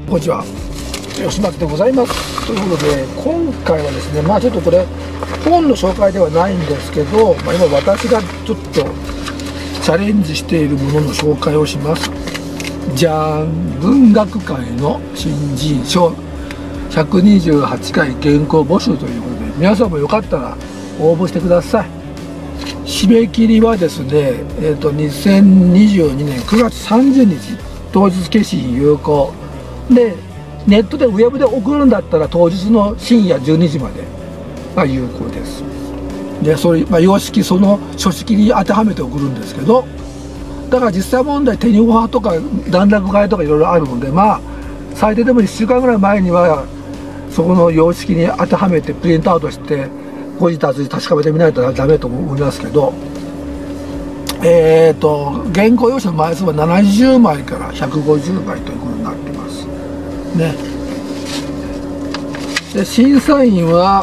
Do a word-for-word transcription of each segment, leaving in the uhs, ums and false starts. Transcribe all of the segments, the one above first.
こんにちは、吉松でございます。ということで、今回はですね、まあちょっとこれ本の紹介ではないんですけど、まあ、今私がちょっとチャレンジしているものの紹介をします。じゃん、文学界の新人賞ひゃくにじゅうはちかい原稿募集ということで、皆さんもよかったら応募してください。締め切りはですね、えー、とにせんにじゅうにねんくがつさんじゅうにち、当日消印有効で、ネットでウェブで送るんだったら当日の深夜じゅうにじまでが有効です。でそれ、まあ、様式その書式に当てはめて送るんですけど、だから実際問題手にオファーとか段落替えとかいろいろあるので、まあ最低でもいっしゅうかんぐらい前にはそこの様式に当てはめてプリントアウトして後日後に確かめてみないとダメと思いますけど、えーと原稿用紙の枚数はななじゅうまいからひゃくごじゅうまいということになってますね。で審査員は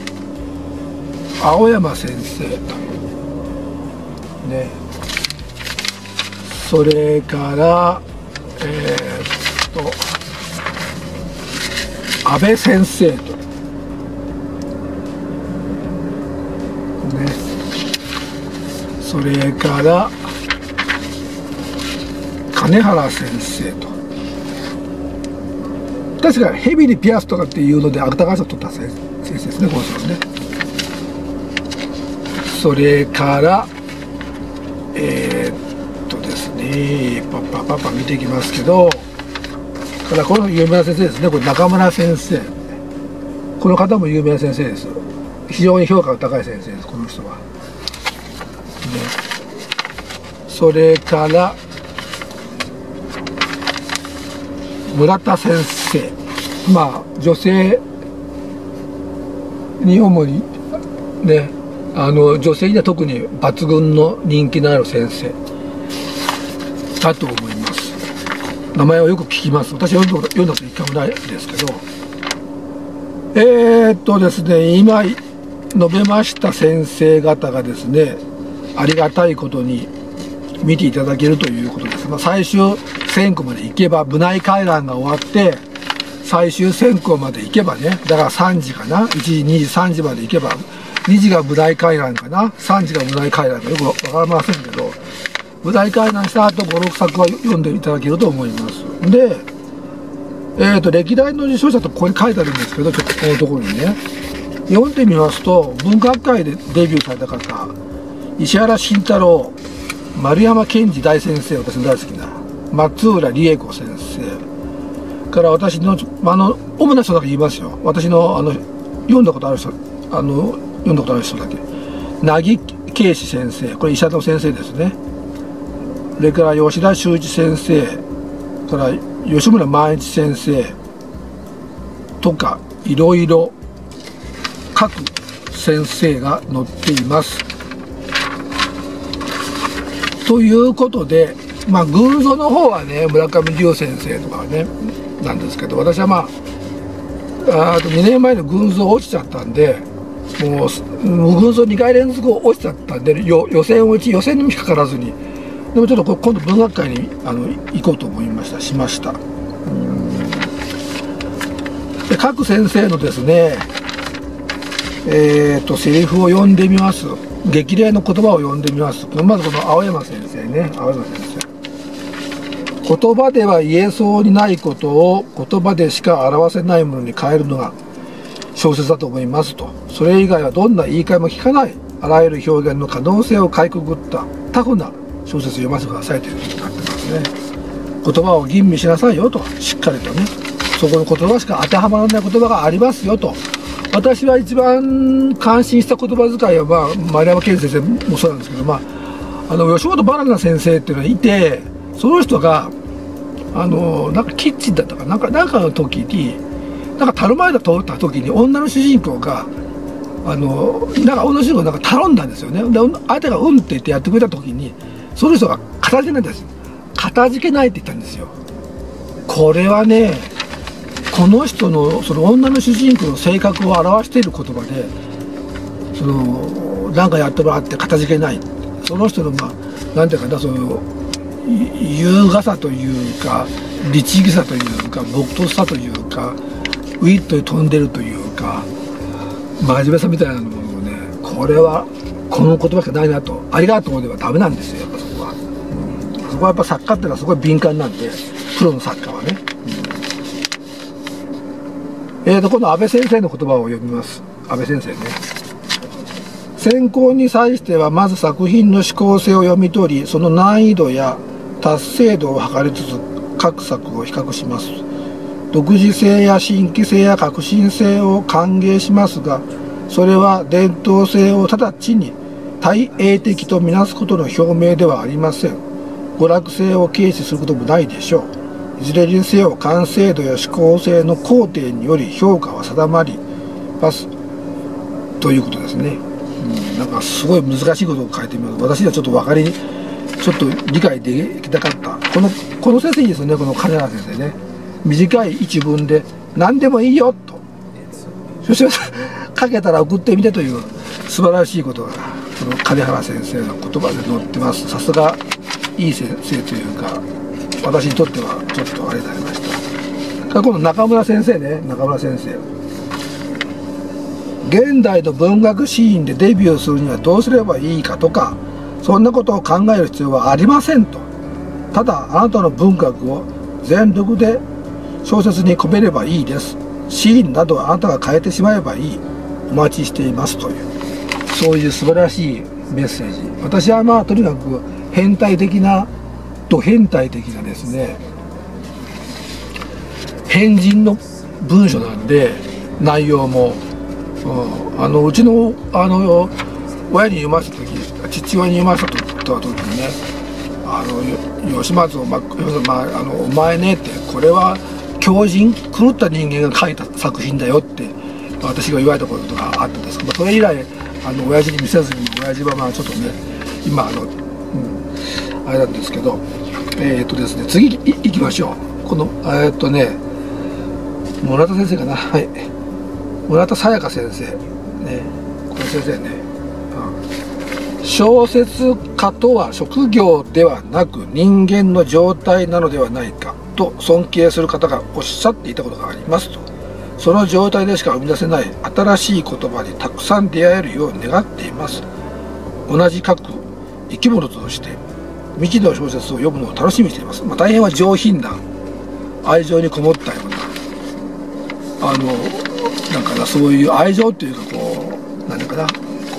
青山先生とね、それからえー、っと安倍先生とね、それから金原先生と、確かヘビにピアスとかっていうので芥川賞を取った先生ですね、この人ね。それからえー、っとですね、パッパッパッパ見ていきますけど、ただこの有名な先生ですね、これ中村先生、この方も有名な先生です。非常に評価が高い先生です、この人は。それから村田先生、まあ女性に主にね、あの女性には特に抜群の人気のある先生だと思います。名前はよく聞きます。私は読んだこと一回もないですけど、えー、っとですね今述べました先生方がですね、ありがたいことに見ていただけるということです。まあ、最終選考まで行けば、部内回覧が終わって最終選考まで行けばね、だからさんじかな、いちじにじさんじまで行けば、にじが部内回覧かな、さんじが部内回覧かよく分かりませんけど、部内回覧した後ごろくさくは読んでいただけると思います。で、えー、と歴代の受賞者とここに書いてあるんですけど、ちょっとこのところにね読んでみますと、文学界でデビューされた方、石原慎太郎、丸山健二大先生、私の大好きな松浦理恵子先生から、私のあの主な人だけ言いますよ。私のあの読んだことある人、あの読んだことある人だけ、凪慶史先生、これ医者の先生ですね。それから吉田修一先生から吉村万一先生とか、いろいろ各先生が載っています。ということで、まあ群像の方はね村上龍先生とかねなんですけど、私はまああとにねんまえの群像落ちちゃったんで、もう群像にかい連続落ちちゃったんで、予選落ち、予選にもかからずに、でもちょっと今度文学界にあの行こうと思いました、しました。で各先生のですね、えーとセリフを読んでみます。激励の言葉を読んでみます。まずこの青山先生ね、青山先生。言葉では言えそうにないことを言葉でしか表せないものに変えるのが小説だと思いますと。それ以外はどんな言い換えも聞かない、あらゆる表現の可能性をかいくぐったタフな小説を読ませてくださいということになってますね。言葉を吟味しなさいよと、しっかりとね、そこの言葉しか当てはまらない言葉がありますよと。私は一番感心した言葉遣いは、まあ、丸山健先生もそうなんですけど、まあ、あの吉本バナナ先生っていうのがいて、その人があのなんかキッチンだったかなんかなんかの時に、なんか樽前で通った時に女の主人公があのなんか女の主人公がなんか頼んだんですよね。で相手が「うん」って言ってやってくれた時に、その人が「片付けない」んですよ。片付けないって言ったんですよ。これはね、この人のその女の主人公の性格を表している言葉で、そのなんかやってもらって片付けない、その人のまあなんていうかな、その優雅さというか律儀さというか朴訥さというかウィットに飛んでるというか真面目さみたいなものをね、これはこの言葉しかないなと、ありがとうではダメなんですよ、やっぱそこは、うん、そこはやっぱ作家っていうのはすごい敏感なんで、プロの作家はね、うん、えーと今度安倍先生の言葉を読みます。安倍先生ね。選考に際してはまず作品の思考性を読み取り、その難易度や達成度を測りつつ各作を比較します。独自性や新規性や革新性を歓迎しますが、それは伝統性を直ちに対永的とみなすことの表明ではありません。娯楽性を軽視することもないでしょう。いずれにせよ完成度や思考性の工程により評価は定まりますということですね。うん、なんかすごい難しいことを書いてみます。私にはちょっと分かりちょっと理解できなかった。このこの先生いいですよね、この金原先生ね。短い一文で何でもいいよと、そして書けたら送ってみてという素晴らしいことがこの金原先生の言葉で載ってます。さすがいい先生というか、私にとってはちょっとあれになりました。今度中村先生ね、中村先生。現代の文学シーンでデビューするにはどうすればいいかとか、そんなことを考える必要はありませんと。ただあなたの文学を全力で小説に込めればいいです。シーンなどはあなたが変えてしまえばいい。お待ちしていますという、そういう素晴らしいメッセージ。私はまあとにかく変態的なと変態的なですね、変人の文章なんで、内容も、うん、あのうちのあの親に読ませた時、父親に読ませた時にね、あの吉松を、ままあ、あのお前ねって、これは狂人狂った人間が書いた作品だよって私が言われたことがあったんですけど、それ以来あの親父に見せずに、親父はまあちょっとね今あの、うん、あれなんですけど、えー、っとですね次いいきましょう。このえー、っとね村田先生かな、はい、村田沙耶香先生ね、この先生ね、うん、小説家とは職業ではなく人間の状態なのではないかと尊敬する方がおっしゃっていたことがありますと。その状態でしか生み出せない新しい言葉にたくさん出会えるよう願っています。同じ各生き物として未知の小説を読むのを楽しみにしています。まあ、大変は上品な愛情にこもったような、あのなんかな、そういう愛情っていうか、こう何だかな、こ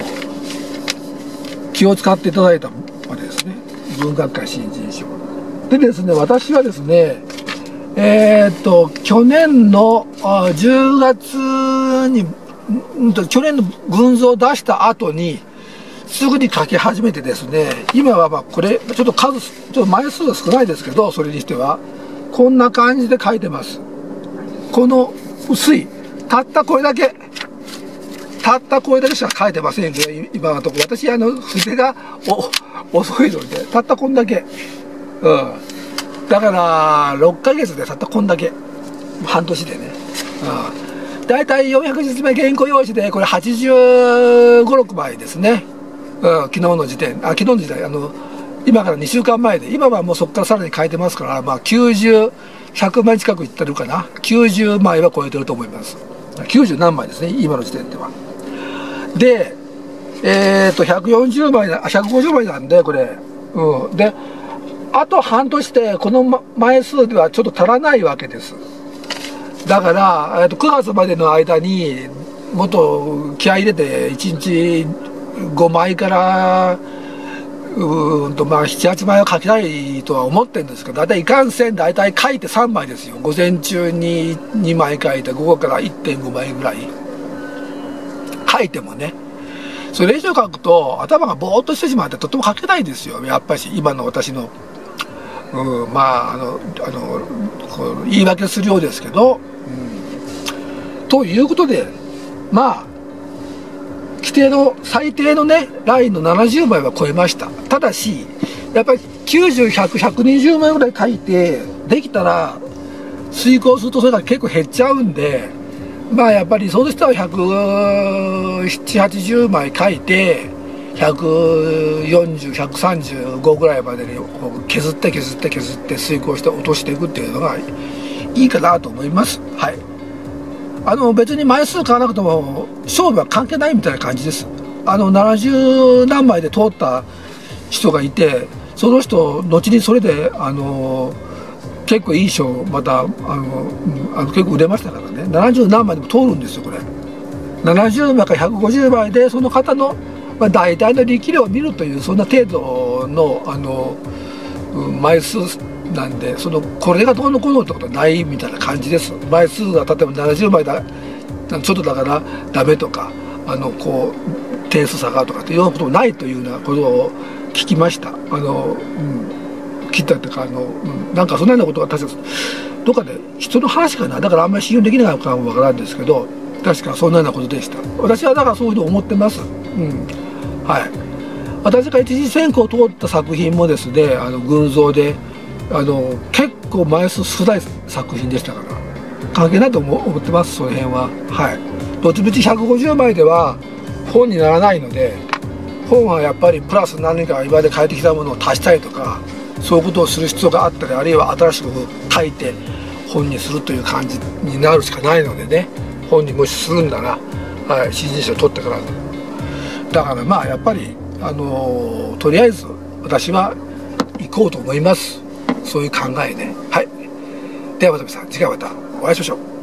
う気を使っていただいたまでですね、文学界新人賞でですね、私はですね、えー、っと去年のじゅうがつに、去年の群像を出した後にすぐに書き始めてですね、今はまあこれちょっと数ちょっと枚数が少ないですけど、それにしてはこんな感じで書いてます。この薄いたったこれだけたったこれだけしか書いてませんけど、今のところ私あの筆がお遅いのでたったこんだけ、うん、だからろっかげつでたったこんだけ、半年でね、うん、だいたいよんひゃくじつめ原稿用紙でこれはちじゅうご、ろくまいですね、うん、昨日の時点、あ昨日の時代、あの今からにしゅうかんまえで、今はもうそこからさらに書いてますから、まあきゅうじゅう、ひゃくまい近くいってるかな、きゅうじゅうまいは超えてると思います。きゅうじゅうなんまいですね、今の時点では。で、えっとひゃくよんじゅうまいな、ひゃくごじゅうまいなんでこれ、うん、であと半年でこの枚数ではちょっと足らないわけです。だから、えー、とくがつまでの間にもっと気合い入れていちにちごまいからうんとまあななはちまいは書きたいとは思ってるんですけど、大体いかんせん大体書いてさんまいですよ。午前中ににまい書いて午後から いってんごまいぐらい書いてもね、それ以上書くと頭がぼーっとしてしまってとても書けないですよ、やっぱり今の私の。うん、まああのあのこう言い訳するようですけど、うん、ということでまあ規定の最低のねラインのななじゅうまいは超えました。ただしやっぱりきゅうじゅう、ひゃく、ひゃくにじゅうまいぐらい書いてできたら遂行するとそれが結構減っちゃうんで、まあやっぱりそうでしたらひゃくななじゅう、はちじゅうまい書いてひゃくよんじゅう、ひゃくさんじゅうごぐらいまでに削って削って削って遂行して落としていくっていうのがいいかなと思います。はい。あの別に枚数買わなくても勝負は関係ないみたいな感じです。あのななじゅうなんまいで通った人がいて、その人後にそれであの結構いい賞またあの、うん、あの結構売れましたからね。ななじゅうなんまいでも通るんですよこれ。ななじゅうまいからひゃくごじゅうまいでその方の、まあ、大体の力量を見るというそんな程度のあの、うん、枚数なんで、そのこれがどうのこうのってことはないみたいな感じです。枚数が例えばななじゅうまいだちょっとだからダメとか、あのこう点数差がとかっていうようなこともないというようなことを聞きました。あの、うん、聞いたっていうかあの、うん、なんかそんなようなことが確かどっかで人の話かな、だからあんまり信用できないかもわからんですけど、確かそんなようなことでした。私はだからそういうの思ってます。うん、はい。私が一次選考を通った作品もですね、あの群像であの結構枚数少ない作品でしたから関係ないと思思ってます、その辺は。はい。どっちみちひゃくごじゅうまいでは本にならないので、本はやっぱりプラス何か今まで変えてきたものを足したりとか、そういうことをする必要があったり、あるいは新しく書いて本にするという感じになるしかないのでね、本にもしするんだな、はい、新人賞取ってからだからまあやっぱりあのー、とりあえず私は行こうと思います。そういう考えね。はい。ではまた皆さん次回またお会いしましょう。